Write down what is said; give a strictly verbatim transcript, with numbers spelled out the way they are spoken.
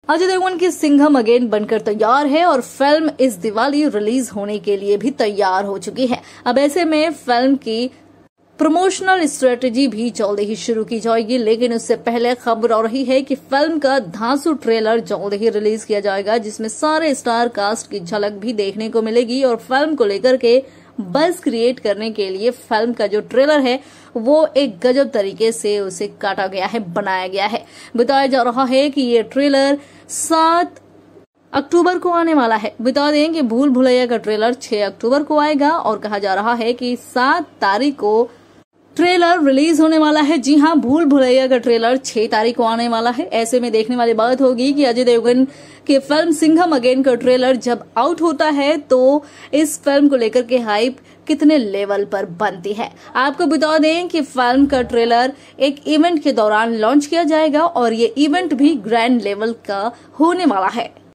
अजय देवगन की सिंघम अगेन बनकर तैयार है और फिल्म इस दिवाली रिलीज होने के लिए भी तैयार हो चुकी है। अब ऐसे में फिल्म की प्रमोशनल स्ट्रेटेजी भी जल्द ही शुरू की जाएगी, लेकिन उससे पहले खबर आ रही है कि फिल्म का धांसू ट्रेलर जल्द ही रिलीज किया जाएगा, जिसमें सारे स्टार कास्ट की झलक भी देखने को मिलेगी और फिल्म को लेकर के बज़ क्रिएट करने के लिए फिल्म का जो ट्रेलर है वो एक गजब तरीके से उसे काटा गया है, बनाया गया है। बताया जा रहा है कि ये ट्रेलर सात अक्टूबर को आने वाला है। बता दें कि भूल भुलैया का ट्रेलर छह अक्टूबर को आएगा और कहा जा रहा है कि सात तारीख को ट्रेलर रिलीज होने वाला है। जी हां, भूल भुलैया का ट्रेलर छह तारीख को आने वाला है। ऐसे में देखने वाली बात होगी कि अजय देवगन की फिल्म सिंघम अगेन का ट्रेलर जब आउट होता है तो इस फिल्म को लेकर के हाइप कितने लेवल पर बनती है। आपको बता दें कि फिल्म का ट्रेलर एक इवेंट के दौरान लॉन्च किया जाएगा और ये इवेंट भी ग्रैंड लेवल का होने वाला है।